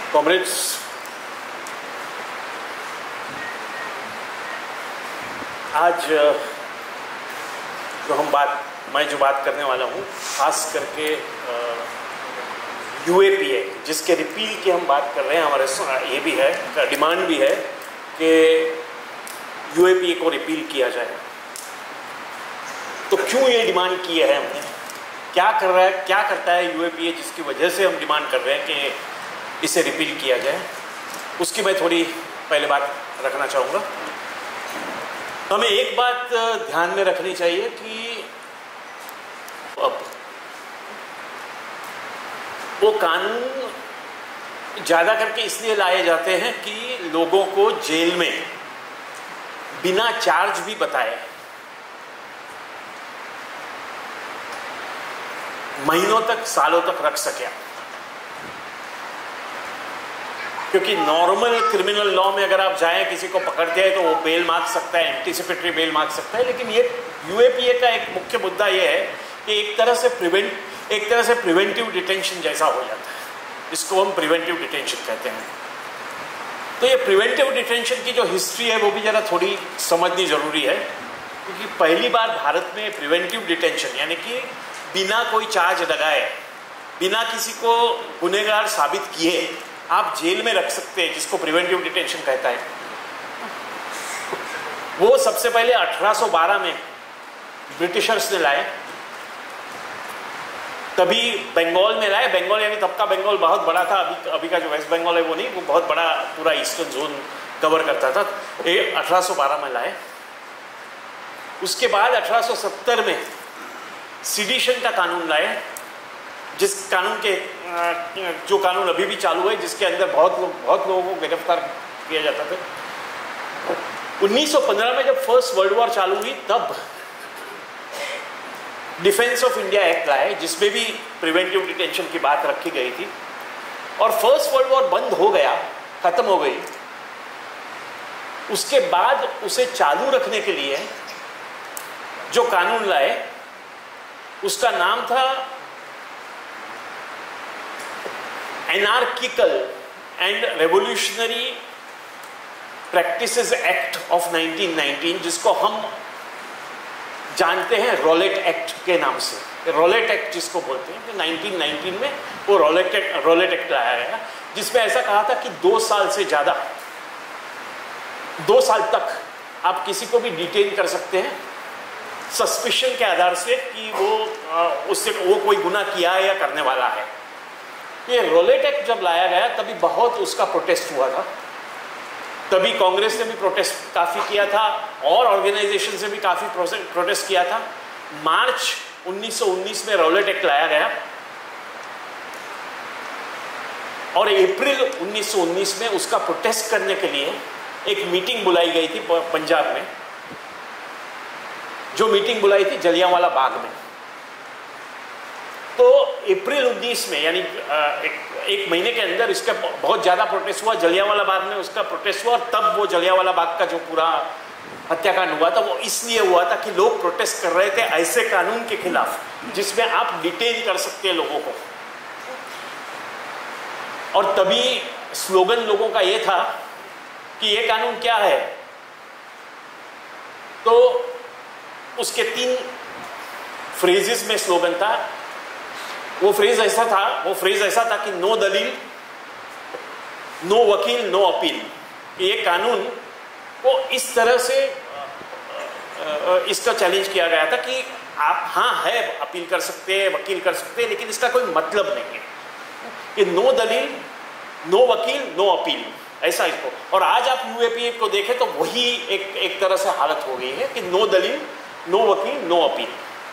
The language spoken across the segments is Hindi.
कॉमरेड्स, आज मैं जो बात करने वाला हूँ, खास करके UAPA जिसके रिपील की हम बात कर रहे हैं, हमारे ये भी है, डिमांड भी है कि UAPA को रिपील किया जाए। तो क्यों ये डिमांड की है हमने, क्या करता है UAPA जिसकी वजह से हम डिमांड कर रहे हैं कि इसे रिपील किया जाए, उसकी मैं थोड़ी पहले बात रखना चाहूँगा। हमें एक बात ध्यान में रखनी चाहिए कि अब वो कानून ज़्यादा करके इसलिए लाए जाते हैं कि लोगों को जेल में बिना चार्ज भी बताए महीनों तक, सालों तक रख सके। क्योंकि नॉर्मल क्रिमिनल लॉ में अगर आप जाएं, किसी को पकड़ते हैं तो वो बेल मांग सकता है, एंटीसिपेटरी बेल मांग सकता है, लेकिन ये UAPA का एक मुख्य मुद्दा ये है कि एक तरह से प्रिवेंटिव डिटेंशन जैसा हो जाता है, इसको हम प्रिवेंटिव डिटेंशन कहते हैं। तो ये प्रिवेंटिव डिटेंशन की जो हिस्ट्री है वो भी ज़रा थोड़ी समझनी ज़रूरी है, क्योंकि पहली बार भारत में प्रिवेंटिव डिटेंशन यानी कि बिना कोई चार्ज लगाए, बिना किसी को गुनहगार साबित किए आप जेल में रख सकते हैं, जिसको प्रिवेंटिव डिटेंशन कहता है, वो सबसे पहले 1812 में ब्रिटिशर्स ने लाए। तभी बंगाल में लाए। बंगाल यानी तब का बंगाल बहुत बड़ा था, अभी का जो वेस्ट बंगाल है वो नहीं, वो बहुत बड़ा पूरा ईस्टर्न जोन कवर करता था। ये 1812 में लाए। उसके बाद 1870 में सिडिशन का कानून लाए, जिस कानून के जो कानून अभी भी चालू है, जिसके अंदर बहुत लोगों को गिरफ्तार किया जाता था। 1915 में जब फर्स्ट वर्ल्ड वॉर चालू हुई, तब डिफेंस ऑफ इंडिया एक्ट लाए, जिसमें भी प्रिवेंटिव डिटेंशन की बात रखी गई थी। और फर्स्ट वर्ल्ड वॉर बंद हो गया, खत्म हो गई। उसके बाद उसे चालू रखने के लिए जो कानून लाए, उसका नाम था anarchical and revolutionary practices act of 1919, जिसको हम जानते हैं रॉलेट एक्ट के नाम से। रॉलेट एक्ट जिसको बोलते हैं, तो 1919 में वो रॉलेट एक्ट लाया गया, जिसमें ऐसा कहा था कि 2 साल से ज़्यादा, 2 साल तक आप किसी को भी डिटेन कर सकते हैं सस्पिशन के आधार से कि वो कोई गुनाह किया है या करने वाला है। ये रॉलेट एक्ट जब लाया गया, तभी बहुत उसका प्रोटेस्ट हुआ था। तभी कांग्रेस ने भी प्रोटेस्ट काफ़ी किया था और ऑर्गेनाइजेशन से भी काफ़ी प्रोटेस्ट किया था। मार्च 1919 में रॉलेट एक्ट लाया गया और अप्रैल 1919 में उसका प्रोटेस्ट करने के लिए एक मीटिंग बुलाई गई थी पंजाब में, जो मीटिंग बुलाई थी जलियांवाला बाग में। तो अप्रैल 19 में, यानी एक महीने के अंदर इसका बहुत ज़्यादा प्रोटेस्ट हुआ। जलियांवाला बाग में उसका प्रोटेस्ट हुआ, और तब वो जलियांवाला बाग का जो पूरा हत्याकांड हुआ था, वो इसलिए हुआ था कि लोग प्रोटेस्ट कर रहे थे ऐसे कानून के खिलाफ जिसमें आप डिटेन कर सकते हैं लोगों को। और तभी स्लोगन लोगों का ये था कि ये कानून क्या है। तो उसके 3 फ्रेजेस में स्लोगन था। वो फ्रेज ऐसा था कि नो दलील, नो वकील, नो अपील। ये कानून को इस तरह से इसका चैलेंज किया गया था कि आप है अपील कर सकते हैं, वकील कर सकते हैं, लेकिन इसका कोई मतलब नहीं है। कि नो दलील, नो वकील, नो अपील, ऐसा इसको। और आज आप UAPA को देखें तो वही एक तरह से हालत हो गई है कि नो दलील, नो वकील, नो अपील।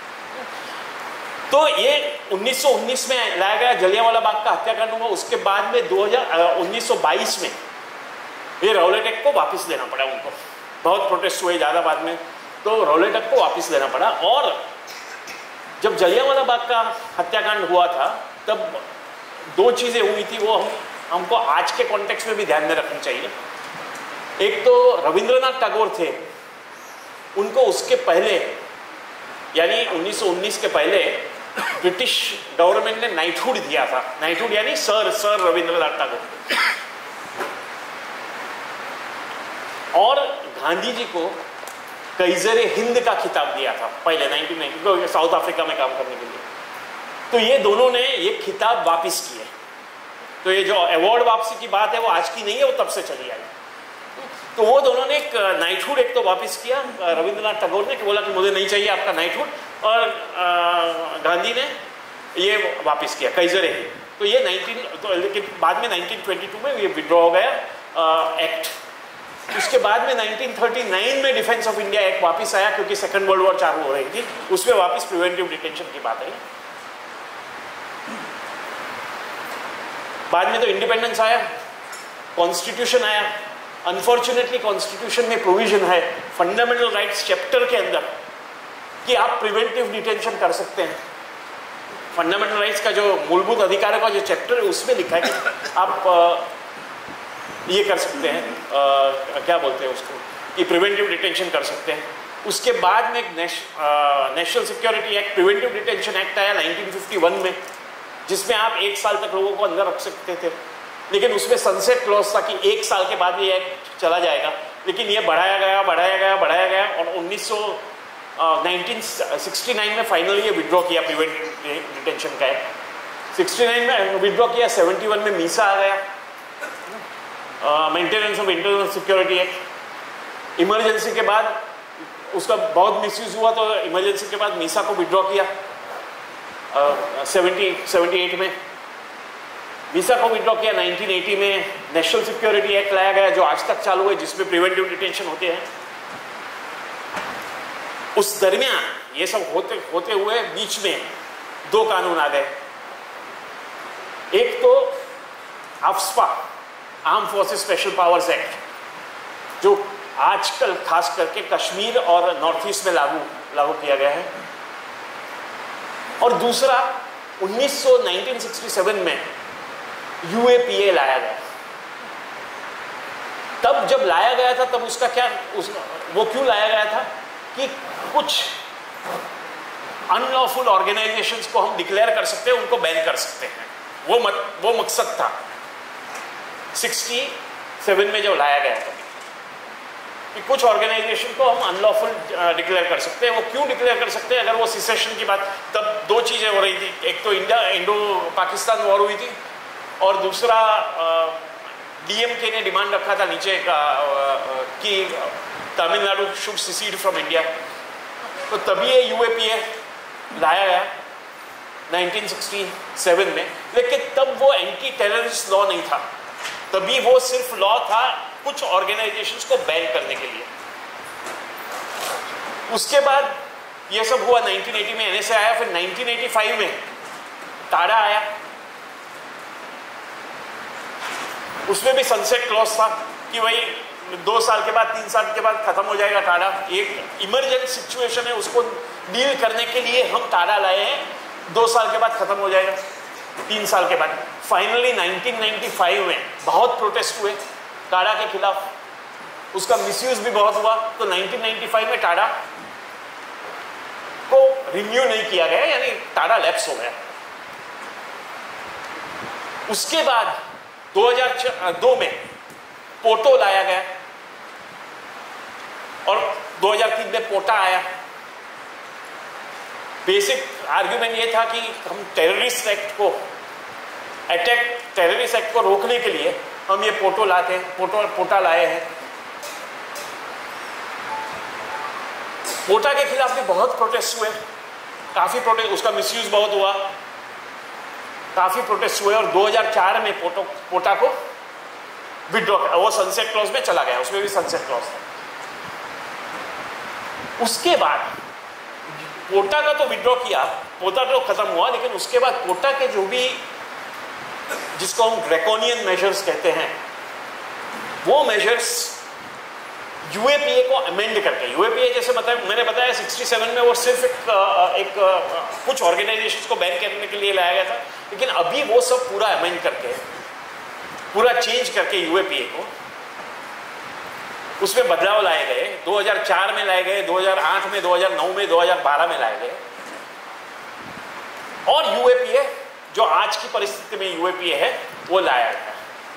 तो ये 1919 में लाया गया, जलियांवाला बाग का हत्याकांड हुआ। उसके बाद में 1922 में ये रॉलेट एक्ट को वापस लेना पड़ा उनको। बहुत प्रोटेस्ट हुए ज़्यादा बाद में, तो रॉलेट एक्ट को वापस लेना पड़ा। और जब जलियांवाला बाग का हत्याकांड हुआ था, तब 2 चीज़ें हुई थी, वो हमको आज के कॉन्टेक्स्ट में भी ध्यान में रखनी चाहिए। एक तो रविंद्रनाथ टैगोर थे, उनको उसके पहले, यानी 1919 के पहले ब्रिटिश गवर्नमेंट ने नाइटहुड दिया था। नाइटहुड यानी सर रविंद्रनाथ टैगोर। और गांधी जी को काइजर हिंद का खिताब दिया था पहले 1990 साउथ अफ्रीका में काम करने के लिए। तो ये दोनों ने ये खिताब वापस किए। तो ये जो अवार्ड वापसी की बात है वो आज की नहीं है, वो तब से चली आई। तो वो दोनों ने एक नाइटहुड एक तो वापस किया रविंद्रनाथ टैगोर ने, कि बोला कि मुझे नहीं चाहिए आपका नाइटहुड, और गांधी ने ये वापस किया काइजर हिंद। तो ये लेकिन बाद में 1922 में ये विड्रॉ हो गया एक्ट। उसके बाद में 1939 में डिफेंस ऑफ इंडिया एक्ट वापस आया, क्योंकि सेकेंड वर्ल्ड वॉर चालू हो रही थी, उसमें वापस प्रिवेंटिव डिटेंशन की बात आई। बाद में तो इंडिपेंडेंस आया, कॉन्स्टिट्यूशन आया। अनफॉर्चुनेटली कॉन्स्टिट्यूशन में प्रोविजन है फंडामेंटल राइट्स चैप्टर के अंदर कि आप प्रिवेंटिव डिटेंशन कर सकते हैं। फंडामेंटल राइट्स का जो मूलभूत अधिकारों का जो चैप्टर है उसमें लिखा है कि आप ये कर सकते हैं, क्या बोलते हैं उसको, कि प्रिवेंटिव डिटेंशन कर सकते हैं। उसके बाद में एक national security act, preventive detention act आया 1951 में, जिसमें आप 1 साल तक लोगों को अंदर रख सकते थे। लेकिन उसमें सनसेट क्लॉज था कि 1 साल के बाद ये एक्ट चला जाएगा। लेकिन ये बढ़ाया गया और 1969 में फाइनली ये विड्रॉ किया प्रिवेंटिव डिटेंशन का एक्ट। 69 में विड्रॉ किया, 71 में मीसा आ गया, maintenance of internal security act. Emergency के बाद उसका बहुत मिसयूज हुआ, तो इमरजेंसी के बाद मीसा को विड्रॉ किया 78 में। मीसा को विड्रॉ किया 1980 में। नेशनल सिक्योरिटी एक्ट लाया गया जो आज तक चालू है, जिसमें प्रिवेंटिव डिटेंशन होते हैं। उस दरमियान ये सब होते हुए बीच में 2 कानून आ गए। एक तो AFSPA, arm forces special powers act, जो आजकल खास करके कश्मीर और नॉर्थ ईस्ट में लागू किया गया है। और दूसरा 1967 में UAPA लाया गया। तब जब लाया गया था तब उसका क्या वो क्यों लाया गया था कि कुछ अनलॉफुल ऑर्गेनाइजेशंस को हम डिक्लेयर कर सकते हैं, उनको बैन कर सकते हैं। वो मकसद था 67 में जब लाया गया था कि कुछ ऑर्गेनाइजेशन को हम अनलॉफुल डिक्लेयर कर सकते हैं। वो क्यों डिक्लेयर कर सकते हैं? अगर वो सिसेशन की बात, तब 2 चीज़ें हो रही थी। एक तो इंडो पाकिस्तान वॉर हुई थी, और दूसरा DMK ने डिमांड रखा था नीचे का कि Tamil Nadu should secede from India. तो तभी ये UAPA लाया गया 1967 में। लेकिन तब वो एंटी टेररिस्ट लॉ नहीं था, तभी वो सिर्फ लॉ था कुछ ऑर्गेनाइजेशंस को बैन करने के लिए। उसके बाद ये सब हुआ 1980 में NSA आया, फिर 1985 में टाडा आया। उसमें भी सनसेट क्लॉज था कि भाई 2 साल के बाद 3 साल के बाद खत्म हो जाएगा टाडा। एक इमरजेंसी सिचुएशन है, उसको डील करने के लिए हम टाडा लाए हैं। 2 साल के बाद खत्म हो जाएगा, 3 साल के बाद। फाइनली 1995 में बहुत प्रोटेस्ट हुए टाडा के खिलाफ, उसका मिसयूज भी बहुत हुआ। तो 1995 में टाडा को रिन्यू नहीं किया गया, यानी टाडा लैप्स हो गया। उसके बाद 2002 में पोटो लाया गया, और 2003 में पोटा आया। बेसिक आर्ग्यूमेंट ये था कि हम टेररिस्ट एक्ट को रोकने के लिए हम ये पोटा लाए हैं। पोटा के खिलाफ भी बहुत प्रोटेस्ट हुए, काफी प्रोटेस्ट, उसका मिसयूज बहुत हुआ, काफी प्रोटेस्ट हुए। और 2004 में पोटा को विड्रॉ किया, वो सनसेट क्लॉज में चला गया, उसमें भी सनसेट क्लॉज था। उसके बाद पोटा का तो विड्रॉ किया, पोटा तो खत्म हुआ, लेकिन उसके बाद पोटा के जो भी, जिसको हम ड्रैकोनियन मेजर्स कहते हैं, वो मेजर्स UAPA को अमेंड करके, UAPA जैसे मैंने बताया 67 में वो सिर्फ एक कुछ ऑर्गेनाइजेशंस को बैन करने के लिए लाया गया था। लेकिन अभी वो सब पूरा अमेंड करके, पूरा चेंज करके UAPA को, उसमें बदलाव लाए गए। 2004 में लाए गए, 2008 में, 2009 में, 2012 में लाए गए। और यूएपीए जो आज की परिस्थिति में यूएपीए है वो लाया गया।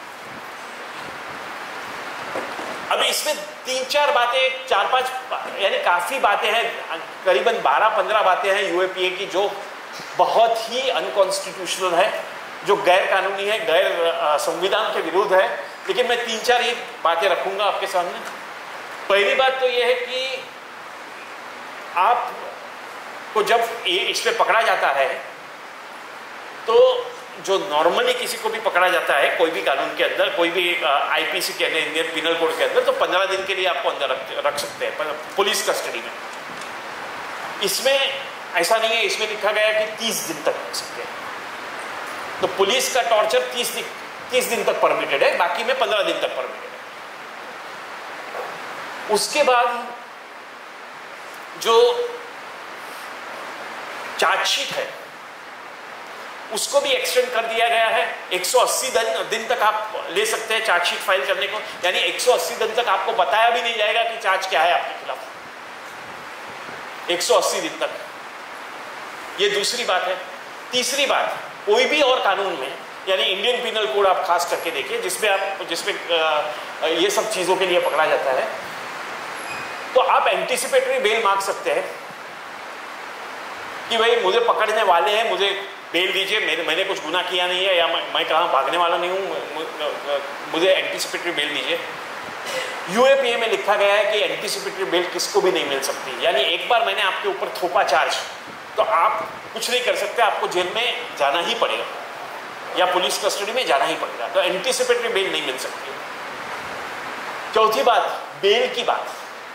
अब इसमें 3-4 बातें, 4-5 यानी काफी बातें हैं, करीबन 12-15 बातें हैं यूएपीए की जो बहुत ही अनकॉन्स्टिट्यूशनल है, जो गैर कानूनी है, गैर संविधान के विरुद्ध है। लेकिन मैं 3-4 ही बातें रखूंगा आपके सामने। पहली बात तो यह है कि आप को जब इस पे पकड़ा जाता है तो जो नॉर्मली किसी को भी पकड़ा जाता है कोई भी कानून के अंदर, कोई भी आईपीसी के अंदर, इंडियन पिनल कोड के अंदर, तो 15 दिन के लिए आपको अंदर रख सकते हैं पुलिस कस्टडी में। इसमें ऐसा नहीं है, इसमें लिखा गया है कि 30 दिन तक रख सकते हैं। तो पुलिस का टॉर्चर 30 दिन तक परमिटेड है, बाकी में 15 दिन तक परमिटेड है। उसके बाद जो चार्जशीट है उसको भी एक्सटेंड कर दिया गया है। 180 दिन तक आप ले सकते हैं चार्जशीट फाइल करने को, यानी 180 दिन तक आपको बताया भी नहीं जाएगा कि चार्ज क्या है आपके खिलाफ। 180 दिन तक, ये दूसरी बात है। तीसरी बात, कोई भी और कानून में, यानी इंडियन पिनल कोड आप खास करके देखिए जिसमें ये सब चीजों के लिए पकड़ा जाता है, तो आप एंटीसिपेटरी बेल मांग सकते हैं कि भाई मुझे पकड़ने वाले हैं, मुझे बेल दीजिए, मैंने कुछ गुनाह किया नहीं है, या मैं कहाँ भागने वाला नहीं हूँ, मुझे एंटीसिपेटरी बेल दीजिए। यूएपीए में लिखा गया है कि एंटीसिपेटरी बेल किसको भी नहीं मिल सकती। यानी एक बार मैंने आपके ऊपर थोपा चार्ज, तो आप कुछ नहीं कर सकते, आपको जेल में जाना ही पड़ेगा या पुलिस कस्टडी में जाना ही पड़ेगा। तो एंटीसिपेटरी बेल नहीं मिल सकती। चौथी बात, बेल की बात।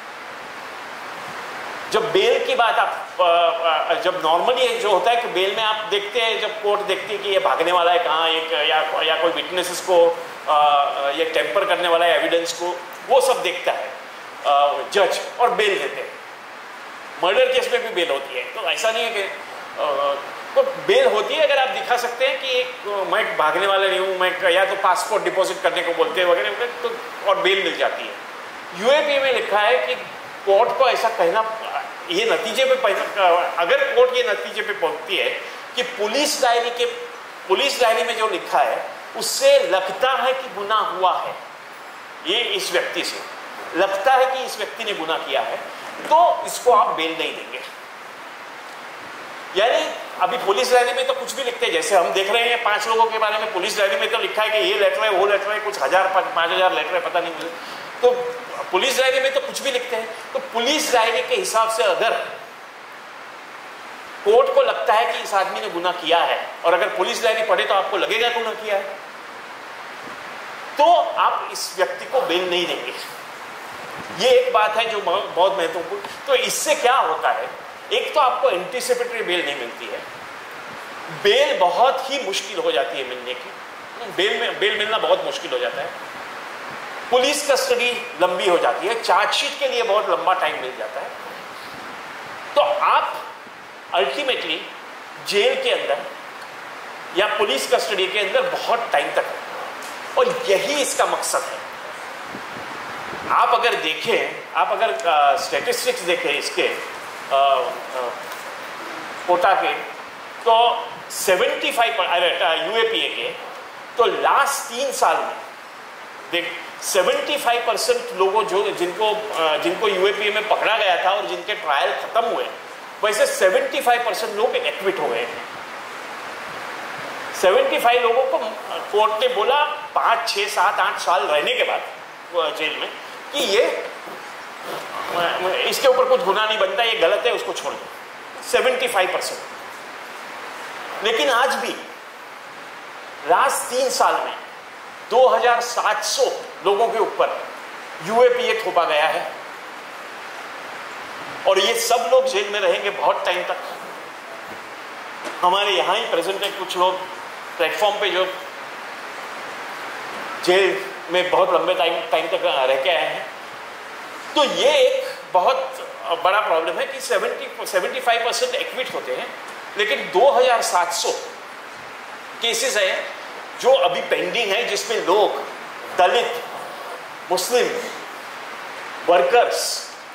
जब बेल की बात आप जब नॉर्मली जो होता है कि बेल में आप देखते हैं, जब कोर्ट देखती है कि ये भागने वाला है कहाँ, या कोई विटनेसेस को ये टेम्पर करने वाला है एविडेंस को, वो सब देखता है जज और बेल देते हैं। मर्डर केस में भी बेल होती है, तो ऐसा नहीं है कि तो बेल होती है अगर आप दिखा सकते हैं कि मैं भागने वाला नहीं हूँ, मैं या तो पासपोर्ट डिपॉजिट करने को बोलते हैं वगैरह, तो और बेल मिल जाती है। यूएपी में लिखा है कि कोर्ट को ऐसा कहना, ये नतीजे पे, अगर कोर्ट ये नतीजे पे पहुंचती है कि पुलिस डायरी में जो लिखा है उससे लगता है कि गुनाह हुआ है, ये इस व्यक्ति से लगता है कि इस व्यक्ति ने गुनाह किया है, तो इसको आप बेल नहीं देंगे। यानी अभी पुलिस डायरी में तो कुछ भी लिखते हैं, जैसे हम देख रहे हैं 5 लोगों के बारे में पुलिस डायरी में तो लिखा है कि ये लेटर है, वो लेटर है, कुछ 1000-5000 लेटर है, पता नहीं मुझे। तो पुलिस डायरी में तो कुछ भी लिखते हैं। तो पुलिस डायरी के हिसाब से अगर कोर्ट को लगता है कि इस आदमी ने गुनाह किया है, और अगर पुलिस डायरी पढ़े तो आपको लगेगा गुनाह किया है, तो आप इस व्यक्ति को बेल नहीं देंगे। ये एक बात है जो बहुत महत्वपूर्ण। तो इससे क्या होता है, एक तो आपको एंटीसिपेटरी बेल नहीं मिलती है, बेल बहुत ही मुश्किल हो जाती है मिलने की, बेल मिलना बहुत मुश्किल हो जाता है। पुलिस कस्टडी लंबी हो जाती है, चार्जशीट के लिए बहुत लंबा टाइम मिल जाता है। तो आप अल्टीमेटली जेल के अंदर या पुलिस कस्टडी के अंदर बहुत टाइम तक, और यही इसका मकसद है। आप अगर देखें, आप अगर स्टैटिस्टिक्स देखें इसके कोटा के, तो 75 यूएपीए के, तो लास्ट 3 साल में देख 75% लोगों जिनको यूएपीए में पकड़ा गया था और जिनके ट्रायल खत्म हुए, वैसे 75% लोग एक्विट हो गए। 75 लोगों को कोर्ट ने बोला 5, 6, 7, 8 साल रहने के बाद जेल में कि ये इसके ऊपर कुछ गुनाह नहीं बनता, ये गलत है, उसको छोड़ दो। 75%। लेकिन आज भी लास्ट 3 साल में 2700 लोगों के ऊपर यूएपीए थोपा गया है, और ये सब लोग जेल में रहेंगे बहुत टाइम तक। हमारे यहाँ ही प्रेजेंट है कुछ लोग प्लेटफॉर्म पे जो जेल में बहुत लंबे टाइम तक रह के आए हैं। तो ये एक बहुत बड़ा प्रॉब्लम है कि 75% एक्विट होते हैं, लेकिन 2700 केसेस हैं जो अभी पेंडिंग है, जिसमें लोग, Dalit, Muslim, workers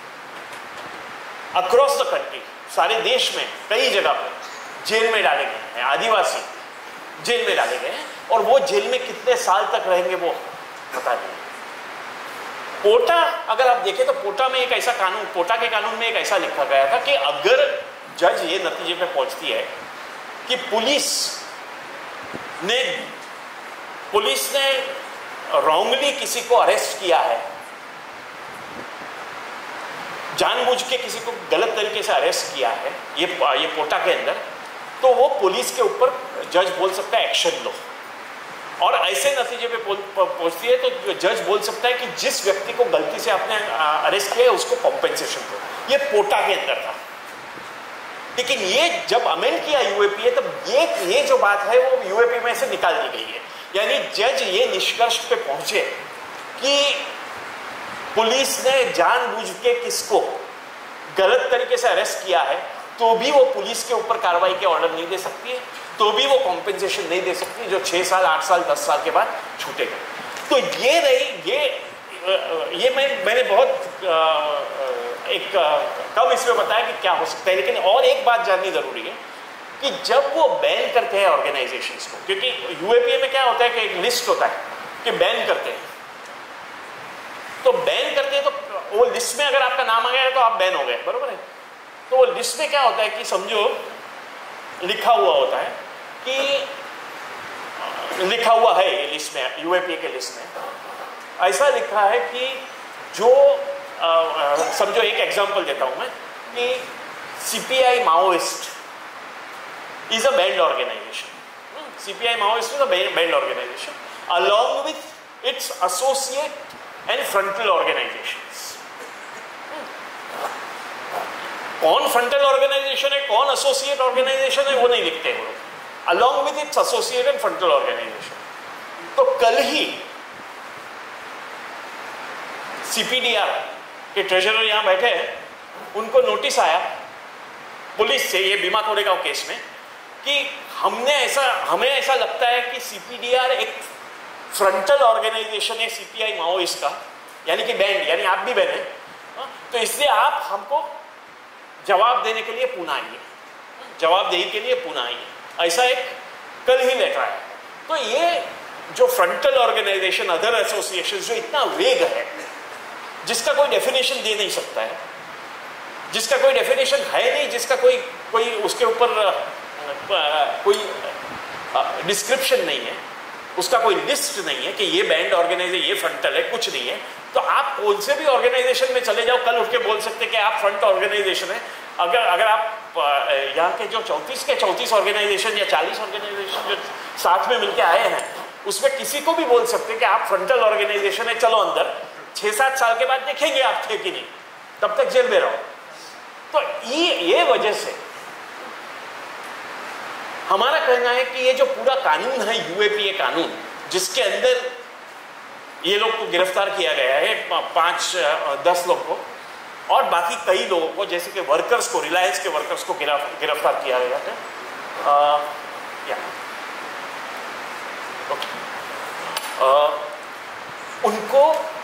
across the country, सारे देश में कई जगह पर जेल में डाले गए। हैं, आदिवासी जेल में डाले गए हैं, और वो जेल में कितने साल तक रहेंगे वो पता नहीं। पोटा अगर आप देखें तो पोटा में एक ऐसा कानून, पोटा के कानून में एक ऐसा लिखा गया था कि अगर जज ये नतीजे पे पहुंचती है कि पुलिस ने रॉन्गली किसी को अरेस्ट किया है, जानबूझ के किसी को गलत तरीके से अरेस्ट किया है, ये पोटा के अंदर, तो वो पुलिस के ऊपर जज बोल सकता है एक्शन लो, और ऐसे नतीजे पे पहुंचती है तो जज बोल सकता है कि जिस व्यक्ति को गलती से आपने अरेस्ट किया है उसको कॉम्पेंसेशन दो। ये पोटा के अंदर था, लेकिन ये जब अमेंड किया यूएपीए तब ये जो बात है वो यूएपी में से निकाल दी गई है। यानी जज ये निष्कर्ष पे पहुंचे कि पुलिस ने जानबूझ के किसको गलत तरीके से अरेस्ट किया है तो भी वो पुलिस के ऊपर कार्रवाई के ऑर्डर नहीं दे सकती है, तो भी वो कॉम्पेंसेशन नहीं दे सकती जो 6 साल 8 साल 10 साल के बाद छूटेगा। तो ये रही ये मैंने बहुत एक कम इसमें बताया कि क्या हो सकता है, लेकिन और एक बात जाननी जरूरी है कि जब वो बैन करते हैं ऑर्गेनाइजेशंस को, क्योंकि यूएपीए में क्या होता है कि एक लिस्ट होता है कि बैन करते हैं, तो बैन करते हैं तो वो लिस्ट में अगर आपका नाम आ गया है तो आप बैन हो गए, बरोबर है। तो वो लिस्ट में क्या होता है कि समझो लिखा हुआ होता है कि लिखा हुआ है ये लिस्ट में, यूएपीए के लिस्ट में ऐसा लिखा है कि जो समझो एक एग्जांपल देता हूं मैं कि CPI Maoist is a banned organization. CPI Maoist is a banned organization along with its associate and frontal organizations. कौन frontal organization है, कौन associate organization है वो नहीं लिखते हैं वो लोग, along with its associate and frontal organization. तो कल ही CPDR के ट्रेजरर यहाँ बैठे हैं, उनको नोटिस आया पुलिस से ये बीमा कोरेगांव केस में कि हमें ऐसा लगता है कि सीपीडीआर एक फ्रंटल ऑर्गेनाइजेशन है सीपीआई माओइस्ट का, यानी कि बैंड, यानी आप भी बैन है, तो इसलिए आप हमको जवाब देने के लिए पुणे आइए, जवाबदेही के लिए पुणे आइए, ऐसा एक कल ही लेटर आया। तो ये जो फ्रंटल ऑर्गेनाइजेशन, अदर एसोसिएशन, जो इतना वेग है, जिसका कोई डेफिनेशन दे नहीं सकता है, जिसका कोई डेफिनेशन है नहीं, जिसका कोई उसके ऊपर कोई डिस्क्रिप्शन नहीं है, उसका कोई लिस्ट नहीं है कि ये बैंड ऑर्गेनाइजेशन, ये फ्रंटल है, कुछ नहीं है, तो आप कौन से भी ऑर्गेनाइजेशन में चले जाओ, कल उठ के बोल सकते कि आप फ्रंट ऑर्गेनाइजेशन है। अगर आप यहाँ के जो 34 के 34 ऑर्गेनाइजेशन या 40 ऑर्गेनाइजेशन जो साथ में मिलकर आए हैं, उसमें किसी को भी बोल सकते कि आप फ्रंटल ऑर्गेनाइजेशन है, चलो अंदर, 6-7 साल के बाद देखेंगे आप थे कि नहीं, तब तक जेल में रहो। तो ये वजह से हमारा कहना है कि ये जो पूरा कानून है यूएपीए कानून, जिसके अंदर ये लोग को गिरफ्तार किया गया है, 5-10 लोग को, और बाकी कई लोगों को, जैसे कि वर्कर्स को, रिलायंस के वर्कर्स को गिरफ्तार किया गया है, उनको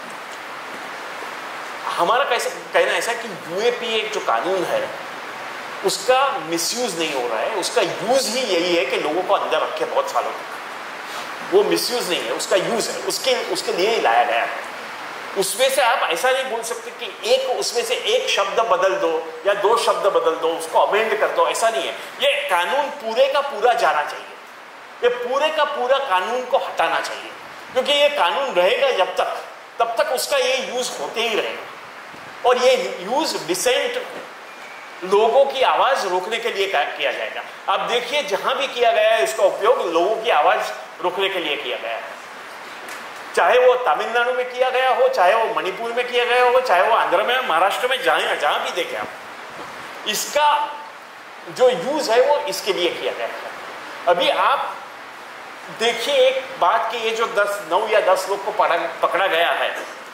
हमारा कहना ऐसा कि यूएपीए जो कानून है उसका मिसयूज नहीं हो रहा है, उसका यूज ही यही है कि लोगों को अंदर रखे बहुत सालों तक। वो मिसयूज नहीं है, उसका यूज है, उसके लिए ही लाया गया है। उसमें से आप ऐसा नहीं बोल सकते कि उसमें से एक शब्द बदल दो या 2 शब्द बदल दो, उसको अमेंड कर दो, ऐसा नहीं है। ये कानून पूरे का पूरा जाना चाहिए, ये पूरे का पूरा कानून को हटाना चाहिए, क्योंकि ये कानून रहेगा जब तक, तब तक उसका ये यूज होते ही रहेगा, और ये यूज डिसेंट लोगों की आवाज रोकने के लिए किया जाएगा। आप देखिए जहां भी किया गया है इसका उपयोग लोगों की आवाज रोकने के लिए किया गया है, चाहे वो तमिलनाडु में किया गया हो, चाहे वो मणिपुर में किया गया हो, चाहे वो आंध्र में, महाराष्ट्र में, जहां भी देखें आप, इसका जो यूज है वो इसके लिए किया गया है। अभी आप देखिए एक बात कि ये जो 9 या 10 लोग को पकड़ा गया है,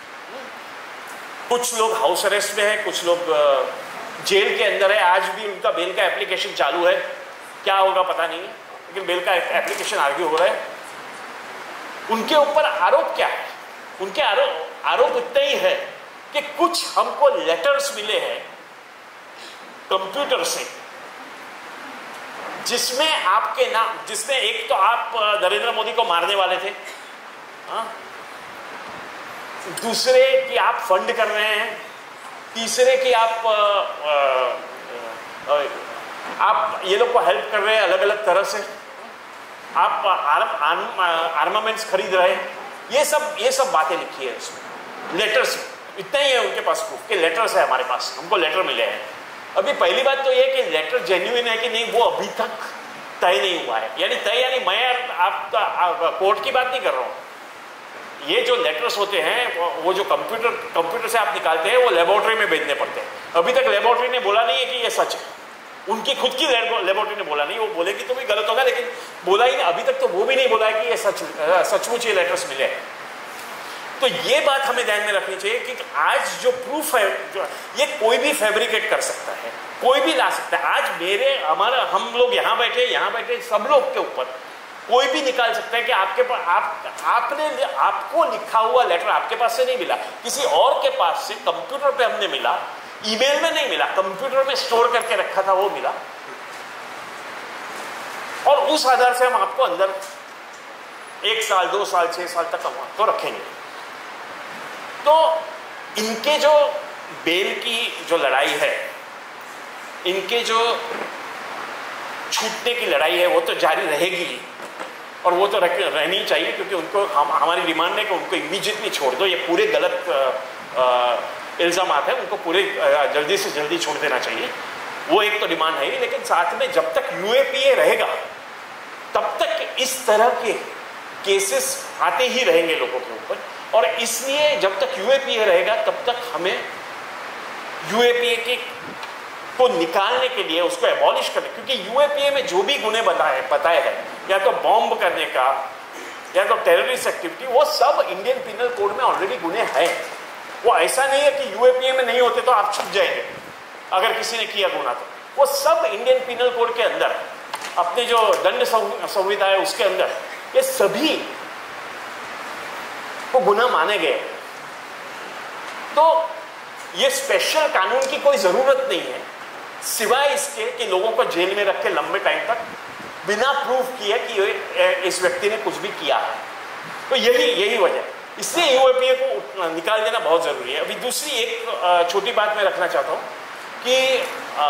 कुछ लोग हाउस अरेस्ट में है, कुछ लोग जेल के अंदर है, आज भी उनका बेल का एप्लीकेशन चालू है, क्या होगा पता नहीं है, लेकिन बेल का एप्लीकेशन आर्ग्यू हो रहा है। उनके ऊपर आरोप क्या है? उनके आरोप इतना ही है कि कुछ हमको लेटर्स मिले हैं कंप्यूटर से जिसमें आपके नाम, जिसमें एक तो आप नरेंद्र मोदी को मारने वाले थे, दूसरे कि आप फंड कर रहे हैं, तीसरे कि आप ये लोग को हेल्प कर रहे हैं अलग अलग तरह से, आप आर्मामेंट्स खरीद रहे हैं, ये सब बातें लिखी है उसमें, लेटर्स। इतना ही है उनके पास प्रूफ के लेटर्स है, हमारे पास हमको लेटर मिले हैं। अभी पहली बात तो ये कि लेटर जेन्युइन है कि नहीं वो अभी तक तय नहीं हुआ है। यानी तय यानी मैं आप कोर्ट की बात नहीं कर रहा हूँ, ये जो लेटर्स होते हैं वो जो कंप्यूटर से आप निकालते हैं वो लेबोरेटरी में भेजने पड़ते हैं। अभी तक लेबोरेटरी ने बोला नहीं है कि ये सच है, उनकी खुद की लेबोरेटरी ने बोला नहीं, वो बोलेगी तो भी गलत होगा, लेकिन बोला ही नहीं अभी तक, तो वो भी नहीं बोला है कि ये सचमुच ये लेटर्स मिले हैं। तो ये बात हमें ध्यान में रखनी चाहिए कि आज जो प्रूफ है, जो ये कोई भी फैब्रिकेट कर सकता है, कोई भी ला सकता है। आज हम लोग यहाँ बैठे सब लोग के ऊपर कोई भी निकाल सकता है कि आपके पास आपको लिखा हुआ लेटर आपके पास से नहीं मिला, किसी और के पास से कंप्यूटर पे हमने मिला, ईमेल में नहीं मिला, कंप्यूटर में स्टोर करके रखा था वो मिला, और उस आधार से हम आपको अंदर 1 साल 2 साल 6 साल तक हम आपको रखेंगे। तो इनके जो बेल की जो लड़ाई है, इनके जो छूटने की लड़ाई है, वो तो जारी रहेगी और वो तो रहनी चाहिए, क्योंकि उनको हमारी डिमांड है कि उनको इमीडिएटली छोड़ दो। ये पूरे गलत इल्ज़ाम है, उनको पूरे जल्दी से जल्दी छोड़ देना चाहिए, वो एक तो डिमांड है ही। लेकिन साथ में जब तक UAPA रहेगा तब तक इस तरह के केसेस आते ही रहेंगे लोगों के ऊपर, और इसलिए जब तक UAPA रहेगा तब तक हमें UAPA को निकालने के लिए, उसको एबॉलिश करने, क्योंकि UAPA में जो भी गुने बताए हैं, या तो बॉम्ब करने का या तो टेररिस्ट एक्टिविटी, वो सब इंडियन पिनल कोड में ऑलरेडी गुने हैं। वो ऐसा नहीं है कि UAPA में नहीं होते तो आप छूट जाएंगे अगर किसी ने किया गुना, तो वो सब इंडियन पिनल कोड के अंदर, अपने जो दंड संहिता है उसके अंदर, ये सभी को गुना माने गए। तो ये स्पेशल कानून की कोई जरूरत नहीं है, सिवाय इसके कि लोगों को जेल में रख के लंबे टाइम तक बिना प्रूफ किए कि इस व्यक्ति ने कुछ भी किया है। तो यही वजह, इसलिए UAPA को निकाल देना बहुत जरूरी है। अभी दूसरी एक छोटी बात मैं रखना चाहता हूँ कि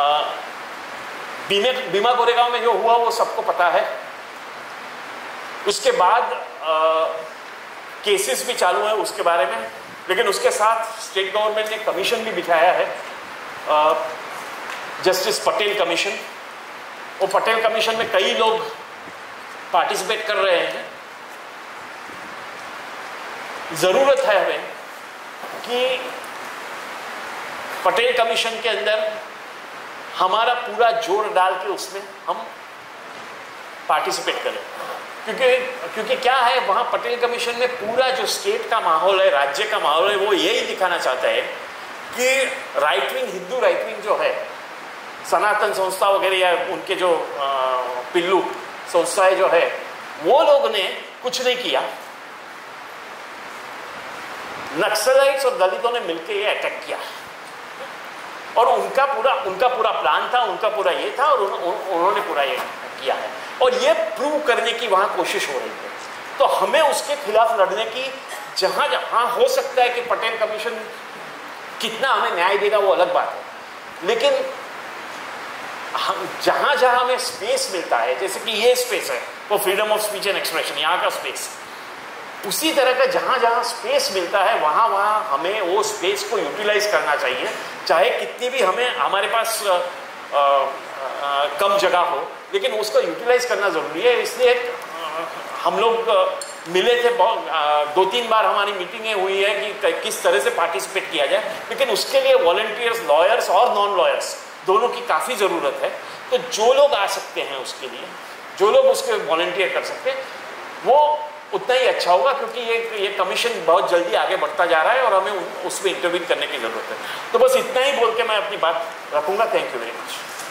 बीमा कोरेगांव में जो हुआ वो सबको पता है। उसके बाद केसेस भी चालू है उसके बारे में, लेकिन उसके साथ स्टेट गवर्नमेंट ने कमीशन भी बिठाया है, जस्टिस पटेल कमीशन। वो पटेल कमीशन में कई लोग पार्टिसिपेट कर रहे हैं। जरूरत है हमें कि पटेल कमीशन के अंदर हमारा पूरा जोर डाल के उसमें हम पार्टिसिपेट करें, क्योंकि क्या है, वहाँ पटेल कमीशन में पूरा जो स्टेट का माहौल है, राज्य का माहौल है, वो यही दिखाना चाहता है कि right wing, Hindu right wing जो है, सनातन संस्था वगैरह या उनके जो पिल्लू संस्थाएं जो है, वो लोग ने कुछ नहीं किया। नक्सलाइट्स और दलितों ने मिलकर ये अटैक किया, और उनका पूरा प्लान था, उनका पूरा ये था, और उन्होंने पूरा ये किया है, और ये प्रूव करने की वहां कोशिश हो रही है। तो हमें उसके खिलाफ लड़ने की, जहां जहां हो सकता है कि पटेल कमीशन कितना हमें न्याय देगा वो अलग बात है, लेकिन जहां जहां हमें स्पेस मिलता है, जैसे कि ये स्पेस है वो freedom of speech and expression, यहाँ का स्पेस, उसी तरह का जहां जहां स्पेस मिलता है वहां वहां हमें वो स्पेस को यूटिलाइज करना चाहिए, चाहे कितनी भी हमारे पास कम जगह हो, लेकिन उसको यूटिलाइज करना जरूरी है। इसलिए हम लोग मिले थे, 2-3 बार हमारी मीटिंगें हुई है कि किस तरह से पार्टिसिपेट किया जाए, लेकिन उसके लिए वॉलंटियर्स, लॉयर्स और नॉन लॉयर्स दोनों की काफ़ी ज़रूरत है। तो जो लोग आ सकते हैं उसके लिए, जो लोग उसके वॉलंटियर कर सकते हैं, वो उतना ही अच्छा होगा, क्योंकि ये कमीशन बहुत जल्दी आगे बढ़ता जा रहा है और हमें उसमें इंटरव्यू करने की ज़रूरत है। तो बस इतना ही बोल के मैं अपनी बात रखूँगा। Thank you very much.